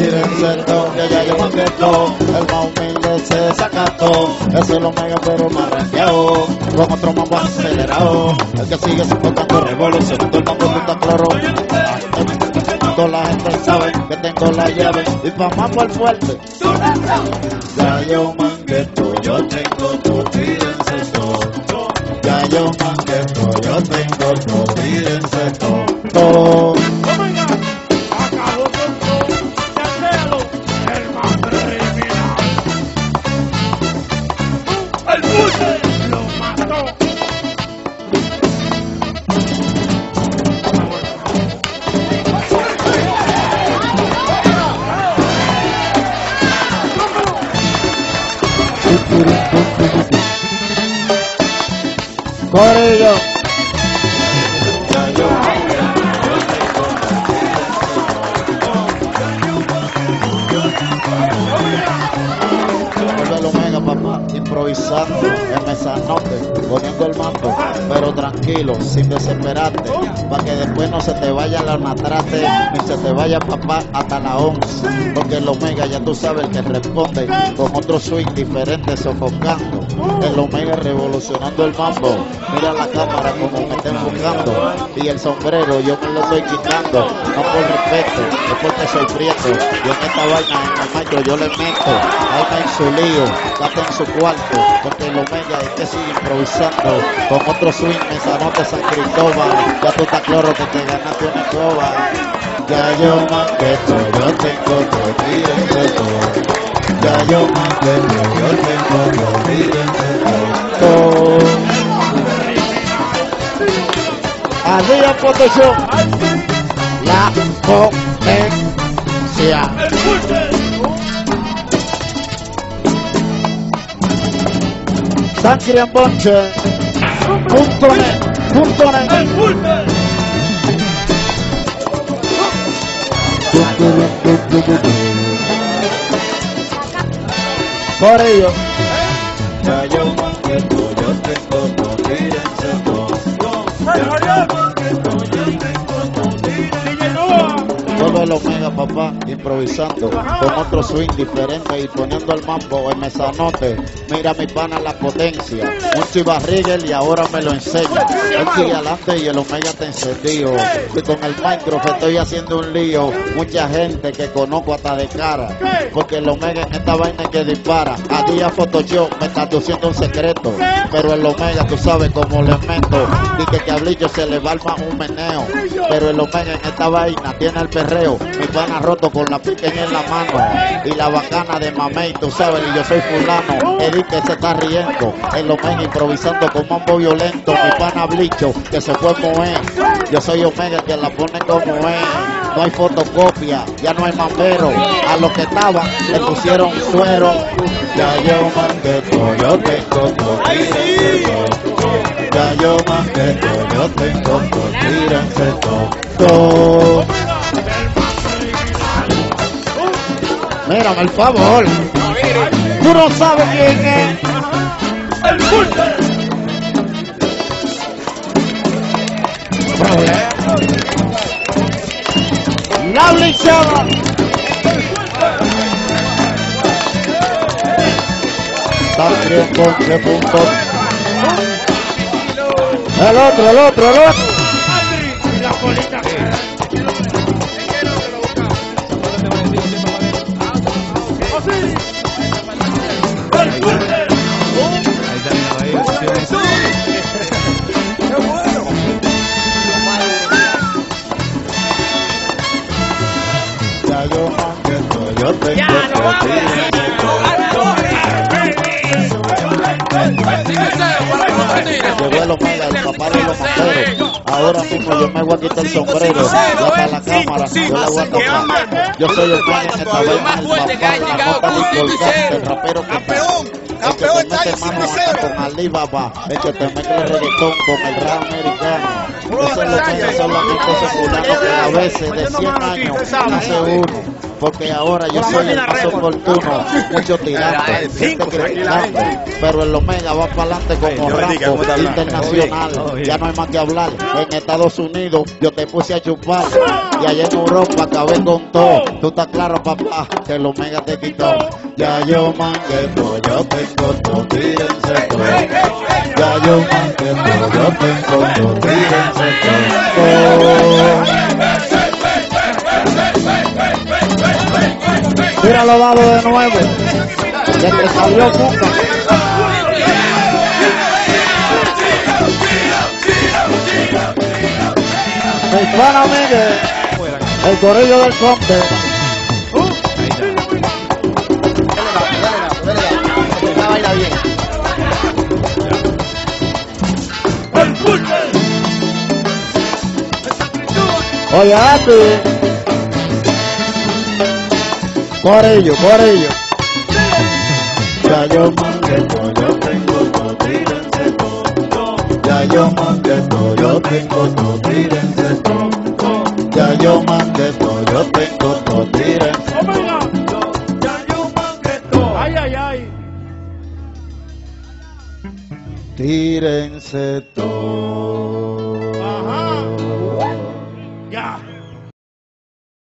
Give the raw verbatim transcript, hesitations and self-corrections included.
tírense todo, que ya yo mangueto, el más humilde se desacató, ese es el Omega pero más ranqueado, con otro mambo acelerado, el que sigue sofocando, revolucionando el mambo punta cloro. Toda la gente sabe que tengo la llave y pa' mambo al fuerte. Ya yo mangueto, yo tengo todo, tírense todo. Ya yo mangueto, yo tengo todo, tírense todo. Acabó con todo, ya créalo, el más criminal. El buche lo mató. Corillo. El Omega, papá, improvisando en mesanote, poniendo el mambo, pero tranquilo, sin desesperarte, para que después no se te vaya la natrate, ni se te vaya, papá, hasta la once, porque el Omega ya tú sabes el que responde con otro swing diferente, sofocando. El Omega revolucionando el mambo, mira la cámara como me está enfocando, y el sombrero yo me lo estoy quitando, no por respeto, es porque soy prieto, y en esta vaina en el micro yo le meto, ahí está en su lío, está en su cuarto, porque el Omega es que sigue improvisando, con otro swing, mesanote San Cristóbal, ya tú estás claro que te ganaste una escoba, ya yo mangueto, yo tengo todo, tírense todo. Ya yo mangueto, yo tengo todo, tírense todo. Arriba Photoshop, la potencia. Sangre en bonche, punto net, punto net. Por ello, ya yo mangueto, yo tengo todo, tírense todo. Ya yo mangueto, yo tengo todo, tírense todo. Todo el Omega, papá, improvisando, con otro swing diferente y poniendo el mambo en mesanote. Mira mi pana la potencia, un chivarriguel y ahora me lo enseña. Él sigue adelante y el Omega te encendido. Y con el micrófono estoy haciendo un lío. Mucha gente que conozco hasta de cara, porque el Omega en esta vaina que dispara. A día Photoshop me está diciendo un secreto, pero el Omega tú sabes cómo le meto. Dice que a Blillo se le va alma un meneo, pero el Omega en esta vaina tiene el perreo. Mi pana roto con la pequeña en la mano y la bacana de mamey, tú sabes, y yo soy fulano. Eddie que se está riendo, el Omega improvisando con mambo violento. Mi pana Blicho que se fue mover, yo soy Omega que la pone como es. No hay fotocopia, ya no hay mambero. A los que estaban le pusieron suero. Ya yo mangueto, yo tengo todo, tírense todo. Ya yo mangueto, yo tengo todo, tírense todo. Mírame el favor. Tú no sabes quién es. El buche. La blichada. Sangre con qué punto. El otro, el otro, el otro. La colita. Ya yo mangueto, yo tengo llegó el Omega, el papá de los manteros. Ahora mismo yo me voy a quitar el sombrero. Ya está la cámara, yo la voy a tocar. Yo soy el Omega en esta vez, el papá, la nota importante, el rapero que está. El que te mete mano hasta con Alibaba, el que te mete el reggaetón con el rap americano. Ese es lo que solamente ese fulano que a veces de cien años hace uno. porque ahora yo soy el más oportuno. Muchos tirantes, gente criticando, pero el Omega va para adelante como Rambo internacional. Ya no hay más que hablar. En Estados Unidos yo te puse a chupar y allá en Europa acabé con todo. Tú estás claro, papá, que el Omega te quitó. Ya yo mangué todo, yo tengo todo, tírense todo. Ya yo mangué todo, yo tengo todo, tírense todo. Mira los dados de nuevo, ya te salió Cuca. Mi pana Miguel, el corillo del Conde. Esta baila bien. Oye, a ti. Corillo, corillo. Ya yo mangué todo, yo tengo todo, tírense todo. Ya yo mangué todo, yo tengo todo, tírense todo. Ya yo mangué todo, yo tengo todo, tírense todo. Ya yo mangué todo. Ay, ay, ay. Tírense todo.